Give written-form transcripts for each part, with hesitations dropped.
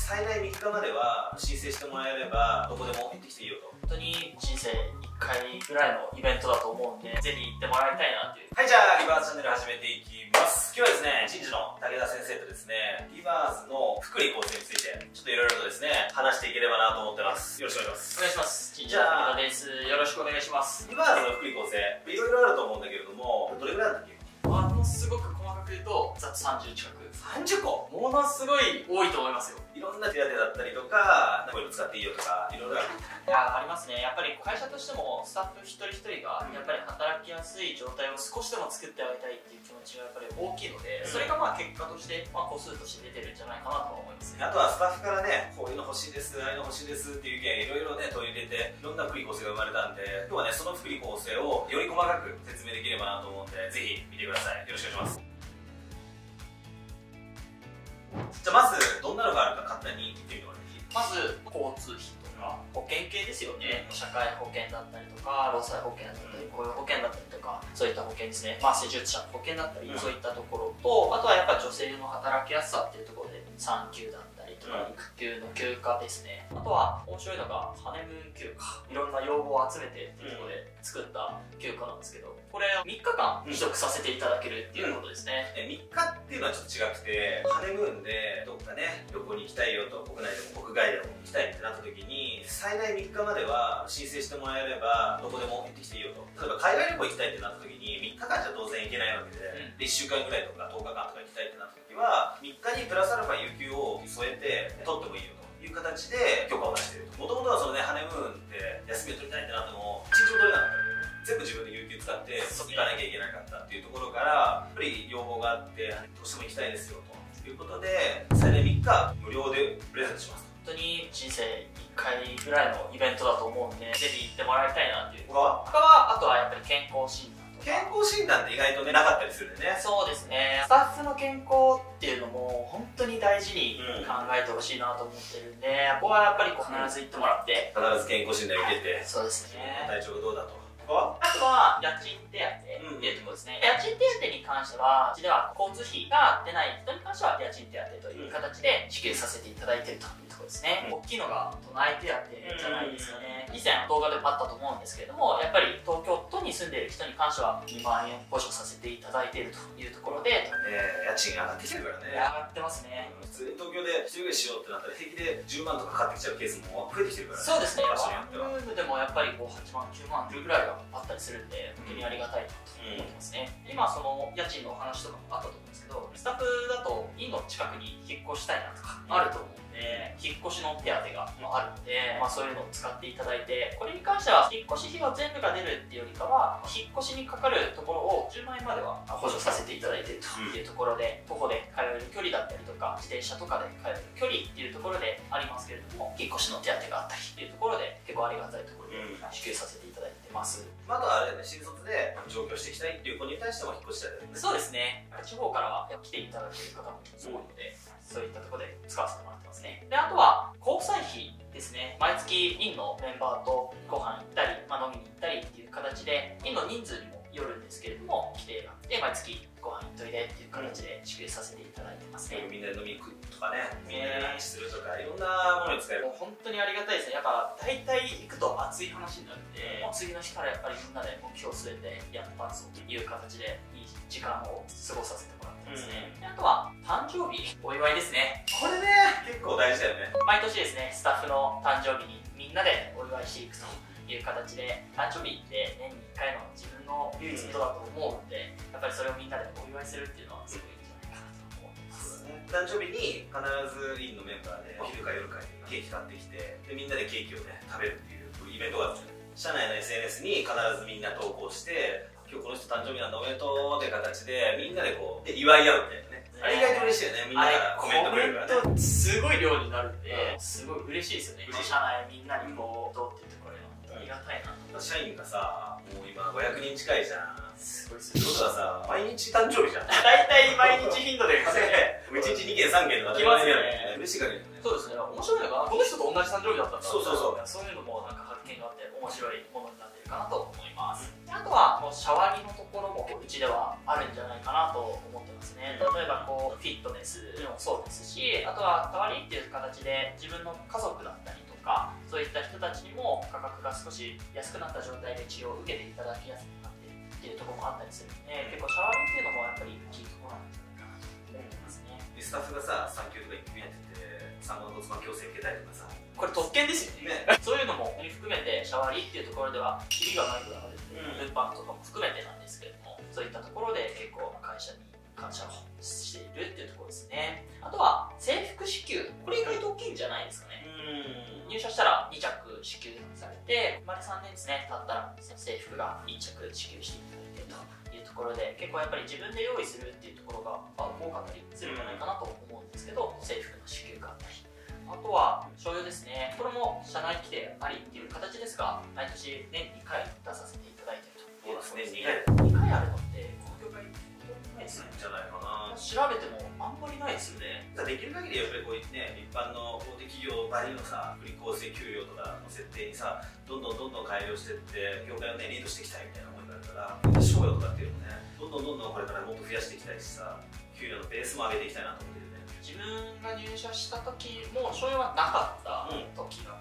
最大3日までは申請してもらえればどこでも行ってきていいよと。 本当に人生1回ぐらいのイベントだと思うんで、ぜひ行ってもらいたいなっていう。 はい、じゃあリバーズチャンネル始めていきます。今日はですね、人事の武田先生とですね、リバーズの福利厚生についてちょっといろいろとですね話していければなと思ってます。よろしくお願いします。 お願いします。人事の武田です。よろしくお願いします。 リバーズの福利厚生いろいろあると思うんだけれども、どれぐらいなんだっけ？ ものすごく細かく言うとざっと30近く。 30個？ ものすごい多いと思いますよ。 いろんな手当だったりとか、こういうの使っていいよとか、いろいろある。 いや、ありますね。やっぱり会社としてもスタッフ一人一人がやっぱり働きやすい状態を少しでも作ってあげたいっていう気持ちがやっぱり大きいので、それがまあ結果として、個数として出てるんじゃないかなとは思いますね。 あとはスタッフからね、こういうの欲しいです、ああいうの欲しいですっていう意見いろいろね取り入れて、いろんな福利厚生が生まれたんで、今日はねその福利厚生をより細かく説明できればなと思うんで、ぜひ見てください。よろしくお願いします。じゃあまずどんなのがあるか簡単に言ってみてもらっていい？ まず交通費とか保険系ですよね。社会保険だったりとか労災保険だったり雇用保険だったりとか、そういった保険ですね。施術者の保険だったり、そういったところと、あとはやっぱり女性の働きやすさっていうところで産休だったりとか、育休の休暇ですね。あとは面白いのがハネムーン休暇、いろんな要望を集めてっていうところで作った休暇なんですけど、これ3日間取得させていただけるっていうことですね。 3日っていうのはちょっと違くて、ハネムーンでどっかね旅行に行きたいよと、国内でも国外でも行きたいってなった時に、最大3日までは申請してもらえればどこでも行ってきていいよと。例えば海外旅行行きたいってなった時に3日間じゃ当然行けないわけで、1週間ぐらいとか10日間とか行きたいってなった時は3日にプラスアルファ有給を添えて取ってもいいよという形で許可を出していると。もともとはそのね、ハネムーンって休みを取りたいってなっても1日も取れなかった。全部自分で有給使って行かなきゃいけなかったっていうところから、やっぱり要望があって、どうしても行きたいですよということで、最大3日無料でプレゼントしますと。 本当に人生1回ぐらいのイベントだと思うんで、ぜひ行ってもらいたいなっていう。 他はあとはやっぱり健康診断とか。 健康診断って意外とねなかったりするんでね。 そうですね。スタッフの健康っていうのも本当に大事に考えてほしいなと思ってるんで、ここはやっぱり必ず行ってもらって、 必ず健康診断受けて、 そうですね。 体調がどうだと。 あとは家賃手当っていうところですね。家賃手当に関しては、うちでは交通費が出ない人に関しては家賃手当という形で支給させていただいているというところですね。大きいのが都内手当じゃないですかね。以前動画でもあったと思うんですけれども、やっぱり東京都に住んでいる人に関しては2万円補助させていただいているというところで、 家賃上がってきてるからね。 上がってますね。 普通に東京で一人暮らししようってなったら平気で10万とかかかってきちゃうケースも増えてきてるからね。 そうですね。 場所によってはワンルームでもやっぱり8万9万ぐらいがあったりするんで、本当にありがたいなと思ってますね。今その家賃のお話とかもあったと思うんですけど、スタッフだと家の近くに引っ越したいなとかあると思うんで、引っ越しの手当があるので、そういうのを使っていただいて、これに関しては引っ越し費用全部が出るっていうよりかは、引っ越しにかかるところを10万円までは補助させていただいているというところで、徒歩で通える距離だったりとか、自転車とかで通える距離っていうところでありますけれども、引っ越しの手当があったりっていうところで、結構ありがたいところで支給させていただいてます。 あとはあれだね、新卒で上京していきたいっていう子に対しても引っ越したいだよね。 そうですね。地方からは来ていただける方も多いので、そういったところで使わせてもらってますね。で、あとは交際費ですね。毎月院のメンバーとご飯行ったり、飲みに行ったりっていう形で、院の人数にもよるんですけれども、規定があって、毎月ご飯行っといでっていう形で支給させていただいてますね。 みんなで飲み行くとかね、みんなでランチするとか、いろんなものに使える。 もう本当にありがたいですね。やっぱ大体行くと熱い話になるんで、もう次の日からやっぱりみんなで目標を据えてやったぞという形でいい時間を過ごさせてもらってますね。であとは誕生日お祝いですね。 これね結構大事だよね。 毎年ですね、スタッフの誕生日にみんなでお祝いしていくという形で、誕生日って年に1回の自分の唯一のことだと思うんで、やっぱりそれをみんなでお祝いするっていうのはすごいいいんじゃないかなと思ってます。 誕生日に必ず院のメンバーでお昼か夜かにケーキ買ってきて、でみんなでケーキをね食べるっていうイベントがあるんですよ。社内の SNS に必ずみんな投稿して、今日この人誕生日なんだおめでとうって形でみんなでこうで祝い合うみたいなね。あれ意外と嬉しいよね。みんなからコメントくれるからね。 すごい量になるんで、すごい嬉しいですよね。社内みんなにこうどうっていうところでありがたいな。 社員がさ、もう今500人近いじゃん。 すごいすってことはさ、毎日誕生日じゃん。 大体毎日頻度で 1日2件3件とか来ますよね。 嬉しい限りね。 そうですね。面白いのがこの人と同じ誕生日だったんだ。 そうそういうのもなんか発見があって面白いものになってるかなと思います。あとはもうシャワリのところもうちではあるんじゃないかなと思ってますね。例えばこうフィットネスもそうですし、あとは代わりっていう形で自分の家族だったりとか、そういった人たちにも価格が少し安くなった状態で治療を受けていただきやすくなっているっていうところもあったりするので、結構シャワリっていうのもやっぱり大きいところなんじゃないかなと思いますね。 スタッフがさ3級とか1級やってて産後の骨盤矯正受けたりとかさ、 これ特権ですよね。そういうのも含めてシャワリっていうところではキリがないぐらいある物販とかも含めてなんですけれども、そういったところで結構会社に感謝をしているっていうところですね。あとは制服支給、これ意外と大きいんじゃないですかね。入社したら2着支給されて、生まれ3年ですね経ったら制服が1着支給していただいているというところで、結構やっぱり自分で用意するっていうところが多かったりするんじゃないかなと思うんですけど、制服の支給があったり、あとは商用ですね。これも社内規定ありっていう形ですが、毎年年2回出させていただいているということですね。2回あるのってこの業界ないですね。 じゃないかな。 調べてもあんまりないですよね。 できる限りやっぱりこういうね、一般の大手企業ばりのさ、福利厚生給与とかの設定にさ、どんどん改良していって業界をねリードしていきたいみたいな思いがあるから、賞与とかっていうのもね、どんどんこれからもっと増やしていきたいしさ、給料のベースも上げていきたいなと思ってるね。 自分が入社した時も商用はなかった時があって、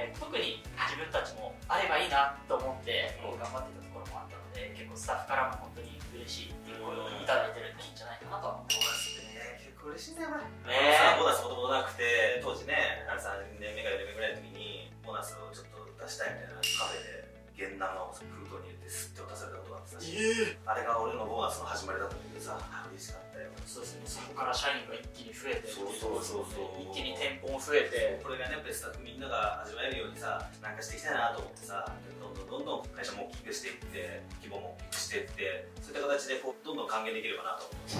特に自分たちもあればいいなと思ってこう頑張ってたところもあったので、結構スタッフからも本当に嬉しいっていう声をいただいてるんじゃないかなとは思います。 結構嬉しいね、これ。ボーナスもともとなくて、当時ね、3年目か4年目ぐらいの時にボーナスをちょっと出したいみたいなカフェで現ナを封筒に入れてスッて渡されたことがあってさ、あれが俺のボーナスの始まりだったんだけどさ、嬉しかったよ。 そうですね、そこから社員が一気に増えて、 そう一気に店舗も増えて、 これがねやっぱりスタッフみんなが味わえるようにさ、なんかしていきたいなと思ってさ、どんどん会社も大きくしていって、規模も大きくしていって、そういった形でこうどんどん還元できればなと思って。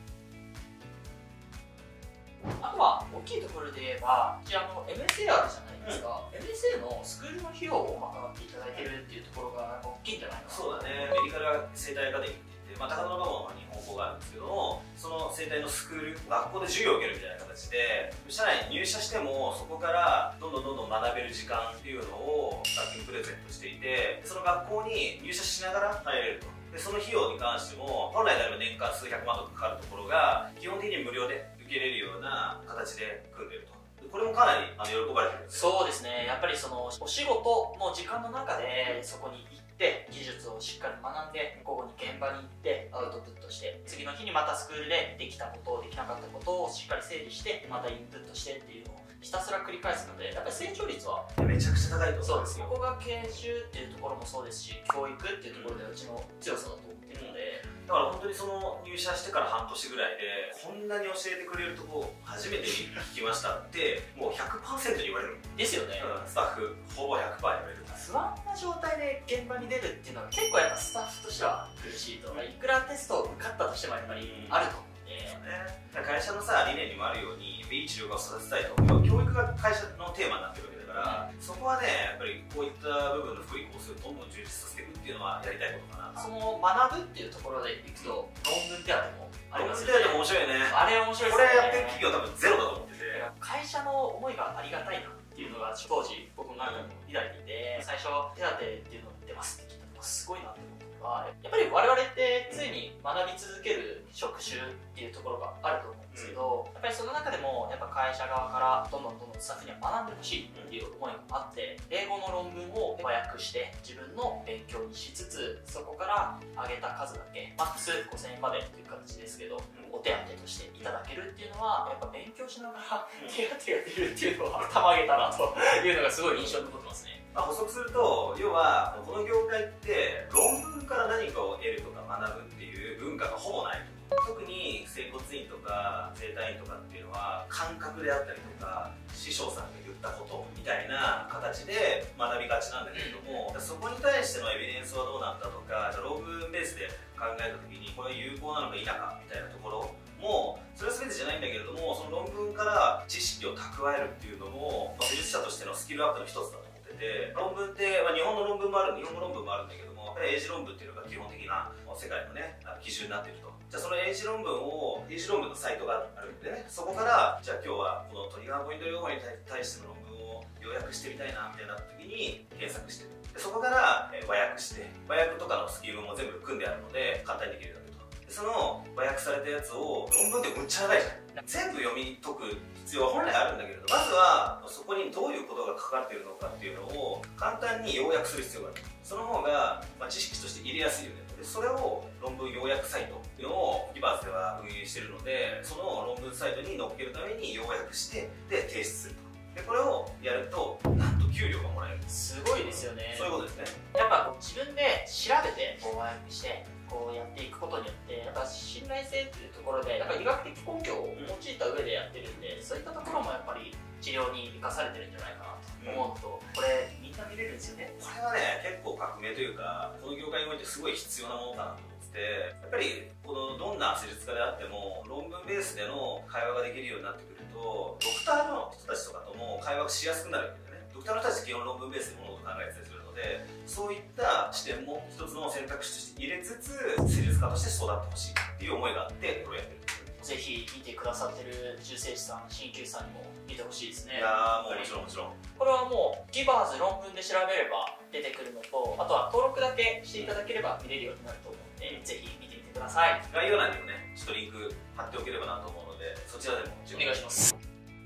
あとは大きいところで言えば、こちらの MSA あるじゃないですか、MSA のスクールの費用を賄っていただいているっていうところが大きいんじゃないかな。 そうだね、メディカル生態アカデミーって言って、高田馬場は日本語があるんですけども、その生態のスクール、学校で授業を受けるみたいな形で、社内に入社してもそこからどんどん学べる時間っていうのをスタッフにプレゼントしていて、その学校に入社しながら入れると。でその費用に関しても本来であれば年間数百万とかかかるところが基本的に無料で受けれるような形で組んでると。これもかなり喜ばれてるんですよ。 そうですね、やっぱりそのお仕事の時間の中でそこに行って技術をしっかり学んで、午後に現場に行ってアウトプットして、次の日にまたスクールでできたことできなかったことをしっかり整理して、またインプットしてっていうのをひたすら繰り返すので、やっぱり成長率はめちゃくちゃ高いと思うんですよ。 ここが研修っていうところもそうですし、教育っていうところでうちの強さだと思っているので、 だから本当にその入社してから半年ぐらいでこんなに教えてくれるとこ初めて聞きましたってもう 100% に言われるですよね、 スタッフほぼ 100% 言われる。 不安な状態で現場に出るっていうのは結構やっぱスタッフとしては苦しいと、いくらテストを受かったとしてもやっぱりあると思うんで、 会社のさ理念にもあるようにいい治療家を育てたいと、教育が会社のテーマになってるわけだから、そこはねやっぱりこういった部分の福利厚生をどんどん充実させていくっていうのはやりたいことかな。 その学ぶっていうところでいくと論文手当もありますよね。 論文手当も面白いね。 あれ面白いですね。 これやってる企業多分ゼロだと思ってて、 会社の思いがありがたいなっていうのが当時僕の中でも抱いていて、最初手当っていうの出ますって聞いたのがすごいなって思ったのが、やっぱり我々って常に学び続ける職種っていうところがあると思うんですけど、やっぱりその中でもやっぱ会社側からどんどんスタッフには学んでほしいっていう思いがあって、英語の論文を和訳して自分の勉強にしつつ、そこから上げた数だけマックス5000円までっていう形ですけど、お手当としていただけるっていうのは、やっぱ勉強しながら手当が出るっていうのはたまげたなというのがすごい印象に残ってますね。 補足すると、要はこの業界って論文から何かを得るとか学ぶっていう文化がほぼない。特に整骨院とか整体院とかっていうのは感覚であったりとか師匠さんが言ったことみたいな形で学びがちなんだけれども、そこに対してのエビデンスはどうなんだとか、論文ベースで考えた時にこれ有効なのか否かみたいなところもそれは全てじゃないんだけれども、その論文から知識を蓄えるっていうのも施術者としてのスキルアップの一つだと思ってて、論文って、日本の論文もあるんだけども、英字論文っていうのが基本的な世界のね基準になっていると。じゃあその英字論文のサイトがあるんでね、そこからじゃあ今日はこのトリガーポイント療法に対しての論文を要約してみたいなみたいな時に検索してでそこから和訳して、和訳とかのスキルも全部組んであるので簡単にできるようになると。 その和訳されたやつを論文でむっちゃ長いじゃん。全部読み解く必要は本来あるんだけれど、まずはそこにどういうことが書かれているのかっていうのを簡単に要約する必要がある。その方が、知識として入れやすいよね。でそれを論文要約サイトっていうのをギバーズでは運営しているので、その論文サイトに載っけるために要約してで提出すると。でこれをやるとなんと給料がもらえる。 すごいですよね。 そういうことですね。 やっぱ自分で調べて和訳してやっていくことによってやっぱ信頼性っていうところでやっぱ医学的根拠を用いた上でやってるんで、そういったところもやっぱり治療に生かされてるんじゃないかなと思うと、これみんな見れるんですよね。 これはね結構革命というか、この業界においてすごい必要なものかなと思ってて、やっぱりこのどんな施術家であっても論文ベースでの会話ができるようになってくると、ドクターの人たちとかとも会話がしやすくなるんだよね。ドクターの人たち基本論文ベースで物事を考えてたりするので、そういった視点も一つの選択肢として入れつつ施術家として育ってほしいっていう思いがあってこれをやってる。 ぜひ見てくださってる重生師さん、鍼灸師さんにも見てほしいですね。 いやーもうもちろんもちろん。 これはもうギバーズ論文で調べれば出てくるのと、あとは登録だけしていただければ見れるようになると思うので、ぜひ見てみてください。 概要欄にもねちょっとリンク貼っておければなと思うので、そちらでもお願いします。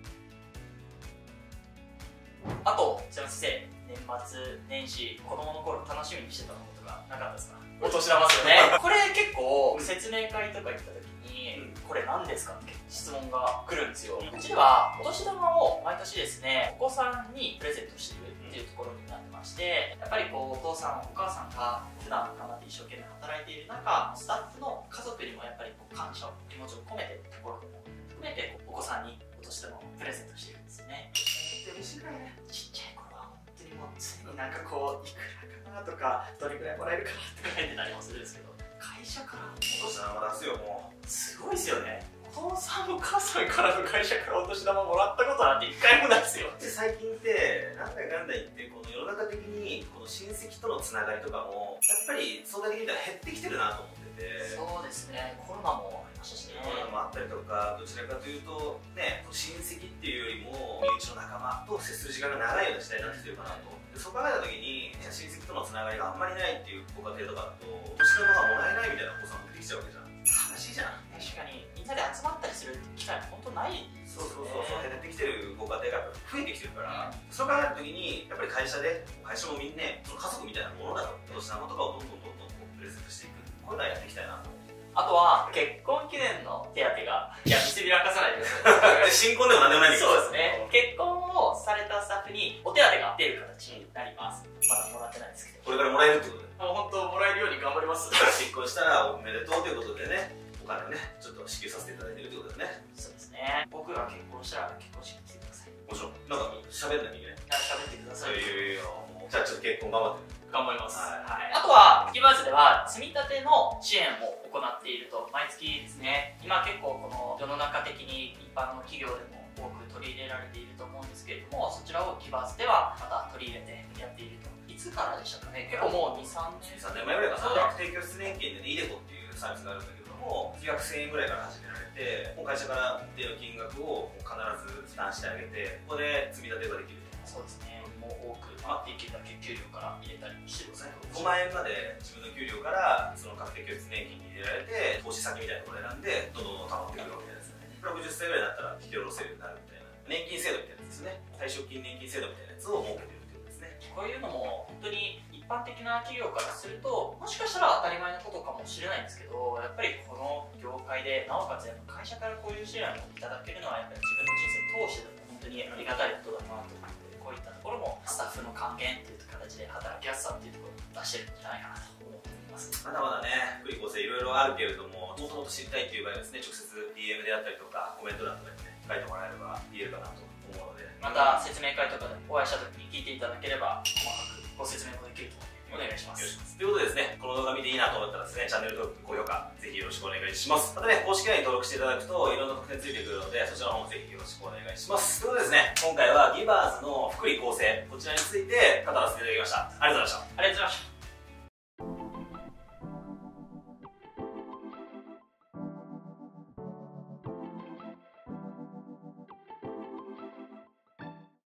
あと、千葉先生、年末年始子供の頃楽しみにしてたことがなかったですか？お年玉ですよね。これ結構説明会とか行った時に、これ何ですかって質問が来るんですよ。うちではお年玉を毎年ですね、お子さんにプレゼントしているっていうところになってまして、やっぱりお父さんお母さんが普段頑張って一生懸命働いている中、スタッフの家族にもやっぱり感謝を気持ちを込めてるところでも含めてお子さんにお年玉をプレゼントしているんですよね。嬉しいからね。ちっちゃい頃は本当にもう常になんかいくらかなとかどれくらいもらえるかなとか書いてたりもするんですけど、会社からお年玉出すよ。もうすごいですよね。お父さんお母さんからの会社からお年玉もらったことなんて一回もないですよ。 で最近ってなんだかんだ言ってこの世の中的にこの親戚とのつながりとかもやっぱり相対的には減ってきてるなと思ってて。 そうですね、コロナもありましたしね。 コロナもあったりとか、どちらかというとね、親戚っていうよりも身内の仲間と接する時間が長いような時代になってきてるかなと。でそう考えた時に親戚とのつながりがあんまりないっていうご家庭とかだとお年玉がもらえないみたいなお子さんも出てきちゃうわけじゃん。悲しいじゃん。 確かにみんなで集まったりする機会も本当ないですよね。 そう減ってきてるご家庭が増えてきてるから、そう考えた時にやっぱり会社もみんなその家族みたいなものだと、お年玉とかをどんどんプレゼントしていく、こういうのはやっていきたいなと思って。 あとは結婚記念の手当が、いや見せびらかさないでください。 新婚でも何でもないんだけど。 そうですね。結婚をされたスタッフにお手当が出る形になります。まだもらってないですけど。 これからもらえるってことで。 本当もらえるように頑張ります。 結婚したらおめでとうということでね、お金をねちょっと支給させていただいてるということですね。 そうですね。僕が結婚したら結婚式に来てください。 もちろん。なんか喋んなきゃいけない。 喋ってください。 いやもうじゃあちょっと結婚頑張って。 頑張ります。 はい。 あとはギバーズでは積み立ての支援も行っていると。毎月ですね。今結構この世の中的に一般の企業でも多く取り入れられていると思うんですけれども、そちらをギバーズではまた取り入れてやっていると。いつからでしたかね。結構もう2、3 年前ぐらいかな。提供出年金でね、イデコっていうサービスがあるんだけども、月額1000円ぐらいから始められて、もう会社から一定の金額を必ず負担してあげて、ここで積み立てができる。 そうですね。もう多く余っていけるだけ給料から入れたりもしてるんですね。 5万円まで自分の給料からその確定拠出年金に入れられて、投資先みたいなところを選んでどんどん溜まってくるわけですよね。60歳ぐらいになったら引き下ろせるようになるみたいな年金制度みたいなやつですね。退職金年金制度みたいなやつを設けてるってことですね。 こういうのも本当に一般的な企業からするともしかしたら当たり前のことかもしれないんですけど、やっぱりこの業界でなおかつ会社からこういう支援をいただけるのはやっぱり自分の人生通してでも本当にありがたいことだなと思って、こういったところもスタッフの還元っていう形で働きやすさっていうところを出してるんじゃないかなと思っています。 まだまだね、福利厚生いろいろあるけれども、もっともっと知りたいっていう場合はですね、直接 DM であったりとかコメント欄とかにね書いてもらえれば言えるかなと思うので、 また説明会とかでお会いした時に聞いていただければ細かくご説明もできると思うのでお願いします。 ということでですね、この動画見ていいなと思ったらですね、チャンネル登録、高評価、ぜひよろしくお願いします。またね、公式 LINE に登録していただくといろんな特典ついてくるので、そちらの方もぜひよろしくお願いします。ということでですね、今回はギバーズの福利厚生、こちらについて語らせていただきました。ありがとうございました。 ありがとうございました。